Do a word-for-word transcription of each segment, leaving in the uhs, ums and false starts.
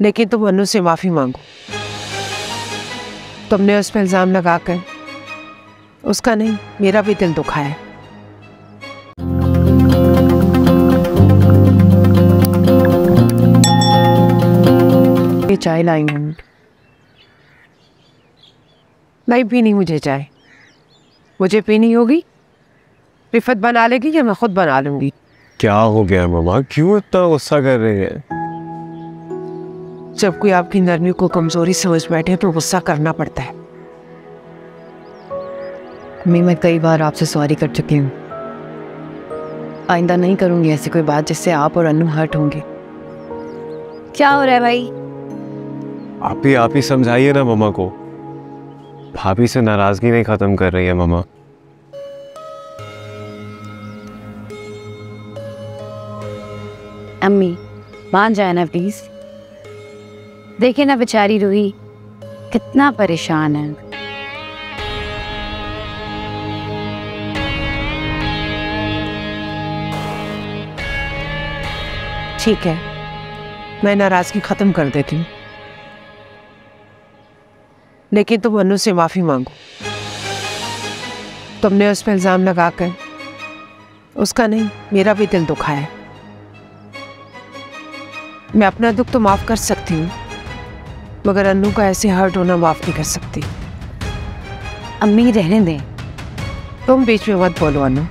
लेकिन तुम अनु से माफी मांगो। तुमने उस पर इल्जाम लगाकर उसका नहीं मेरा भी दिल दुखाया है। ये चाय लाई हूँ। नहीं पीनी मुझे चाय। मुझे पीनी होगी रिफत बना लेगी या मैं खुद बना लूंगी। क्या हो गया मामा, क्यों इतना गुस्सा कर रही है? जब कोई आपकी नरमी को कमजोरी समझ बैठे तो गुस्सा करना पड़ता है। मम्मी, मैं कई बार आपसे सॉरी कर चुकी हूँ। आइंदा नहीं करूंगी ऐसी कोई बात जिससे आप और अनु हर्ट होंगे। क्या हो रहा है भाई? आप ही आप ही समझाइए ना मामा को। भाभी से नाराजगी नहीं खत्म कर रही है मामा। अम्मी मान जाए ना प्लीज। देखिए ना बेचारी रूही कितना परेशान है। ठीक है, मैं नाराजगी खत्म कर देती हूँ, लेकिन तुम अनु से माफी मांगो। तुमने उस पर इल्जाम लगाकर उसका नहीं मेरा भी दिल दुखाया है। मैं अपना दुख तो माफ कर सकती हूँ, मगर अनु का ऐसे हर्ट होना माफ नहीं कर सकती। अम्मी रहने दें। तुम बीच में मत बोलो अनु।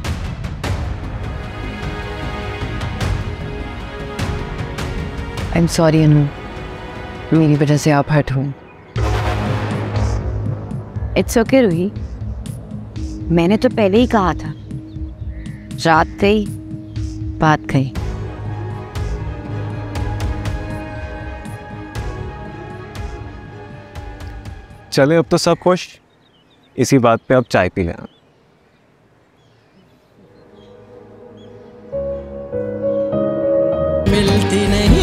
आई एम सॉरी अनु, मेरी वजह से आप हर्ट हुए। इट्स ओके रूही, मैंने तो पहले ही कहा था। रात गई बात गई। चले अब तो सब खुश। इसी बात पे अब चाय पी लें। मिलती नहीं